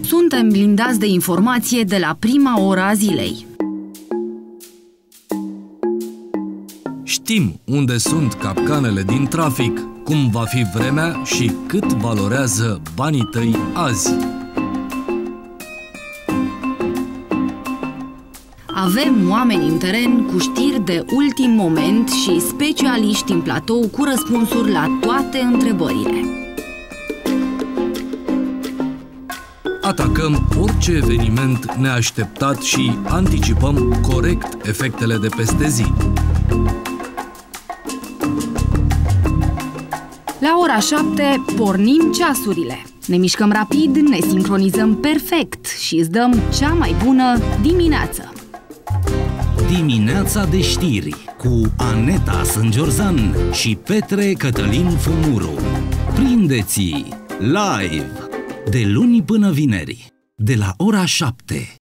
Suntem blindați de informație de la prima oră a zilei. Știm unde sunt capcanele din trafic, cum va fi vremea și cât valorează banii tăi azi. Avem oameni în teren cu știri de ultim moment și specialiști în platou cu răspunsuri la toate întrebările. Atacăm orice eveniment neașteptat și anticipăm corect efectele de peste zi. La ora 7 pornim ceasurile. Ne mișcăm rapid, ne sincronizăm perfect și îți dăm cea mai bună dimineață. Dimineața de știri cu Aneta Sângiorzan și Petre Cătălin Fumuru. Prindeți-i live de luni până vineri, de la ora 7.